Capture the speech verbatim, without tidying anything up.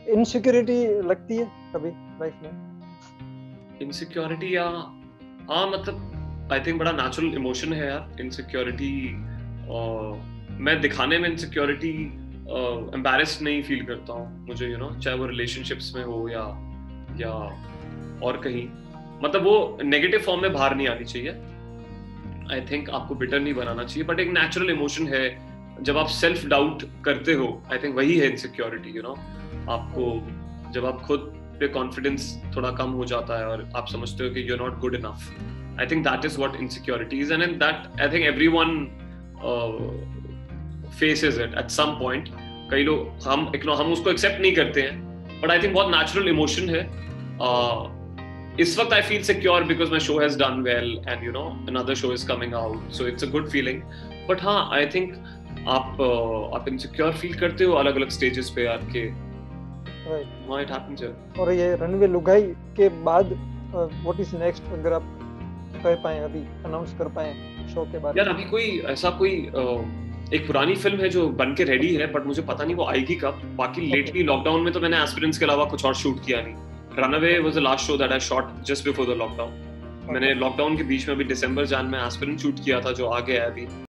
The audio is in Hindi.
इनसिक्योरिटी लगती है कभी लाइफ में? इनसिक्योरिटी या हाँ मतलब आई थिंक बड़ा नेचुरल इमोशन है यार इनसिक्योरिटी। मैं दिखाने में इनसिक्योरिटी एम्बैरेस्ड नहीं फील करता हूँ मुझे, यू नो चाहे वो रिलेशनशिप्स में हो या या और कहीं, मतलब वो नेगेटिव फॉर्म में बाहर नहीं आनी चाहिए। आई थिंक आपको बिटर नहीं बनाना चाहिए, बट एक नेचुरल इमोशन है जब आप सेल्फ डाउट करते हो। आई थिंक वही है इनसिक्योरिटी, यू नो आपको जब आप खुद पे कॉन्फिडेंस थोड़ा कम हो जाता है और आप समझते हो कि you are not good enough. I think that is what insecurity is, and in that I think everyone faces it at some point. कई लोग हम हम उसको एक्सेप्ट नहीं करते हैं, बट आई थिंक बहुत नेचुरल इमोशन है। uh, इस वक्त I feel secure because my show has done well and you know another show is coming out, so it's a good feeling. But हाँ आई थिंक आप uh, आप इनसिक्योर फील करते हो अलग अलग स्टेजेस पे आपके। हाँ इट हैपेंस यार। और ये रनवे लुगाई के बाद व्हाट इज नेक्स्ट, अगर आप कह पाए अभी अनाउंस कर पाए शो के बारे में? यार अभी कोई ऐसा कोई एक पुरानी फिल्म है जो बन के रेडी है, बट मुझे पता नहीं वो आएगी कब। बाकी लेटली लॉकडाउन में तो मैंने एस्पिरेंट्स के अलावा कुछ और शूट किया नहीं। Runaway was the last show that I shot just before the lockdown. मैंने लॉकडाउन के बीच में अभी दिसंबर जान में एस्पिरेंट शूट किया था जो आ गया है अभी।